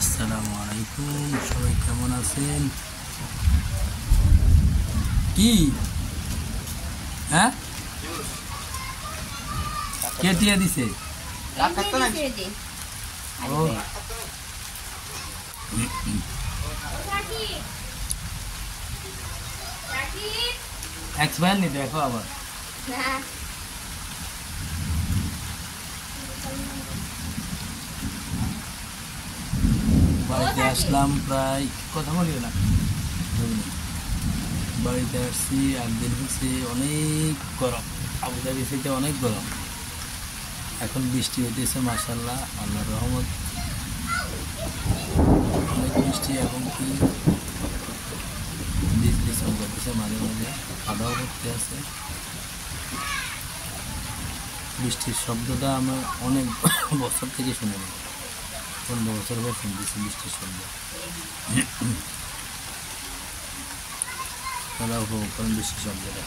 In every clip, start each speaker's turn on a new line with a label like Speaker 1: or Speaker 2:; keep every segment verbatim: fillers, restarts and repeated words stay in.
Speaker 1: আসসালামু আলাইকুম, সবাই কেমন আছেন? কি হ্যাঁ কে টিয়া দিছে? এক্সপায়ার নি দেখো আবার বাড়িতে আসলাম, প্রায় কথা বলিও না, বাড়িতে আসছি একদিন হচ্ছে, অনেক গরম, আবুধাবি থেকে অনেক গরম। এখন বৃষ্টি হইতেছে, মাশাআল্লাহ, আল্লাহর রহমত, অনেক বৃষ্টি। এখন কি বিজলি চমকাতেছে, মাঝে মাঝে খাওয়া করতে আছে। বৃষ্টির শব্দটা আমার অনেক বছর থেকে শুনে নিই, পনেরো বছর পর শুনতেছি বৃষ্টির শব্দ। তারা উপভোগ করেন বৃষ্টির শব্দটা।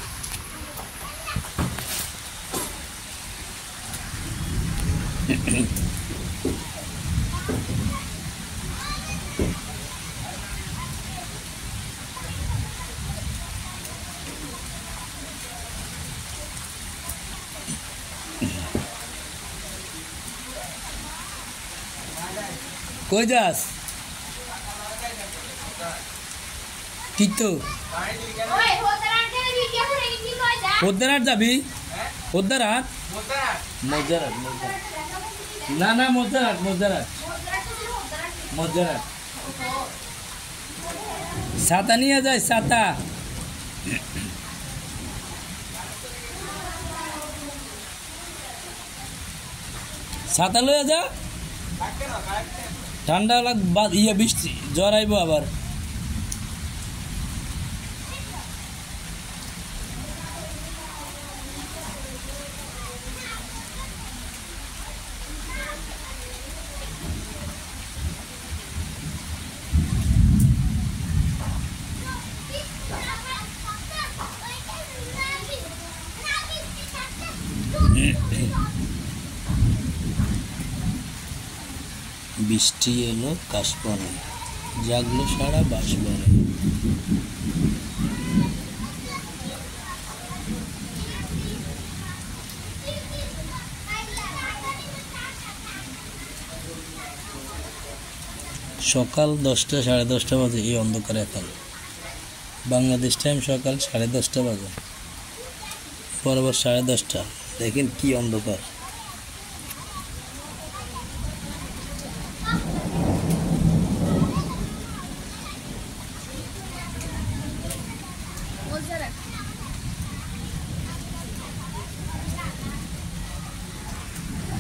Speaker 1: কই যাস? ঠিক তো, পোদ্দারহাট যাবি? পোদ্দারহাট মজ্জারহাট, না না মজ্জারহাট, মজ্জারহাট মজ্জারহাট ছাতা নিয়ে যায়, ছাতা। ছাতা লইয়া যা, ঠান্ডা লাগ, ইয়ে বৃষ্টি জ্বর আইব আবার। বৃষ্টি এলো কাশবনে, জাগলো সারা বাঁশবনে। সকাল দশটা সাড়ে দশটা বাজে এই অন্ধকারে, এখন বাংলাদেশ টাইম সকাল সাড়ে দশটা বাজে, বরাবর সাড়ে দশটা। দেখেন কি অন্ধকার।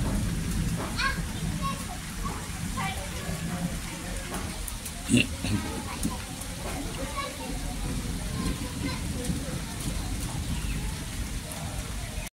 Speaker 1: Yeah.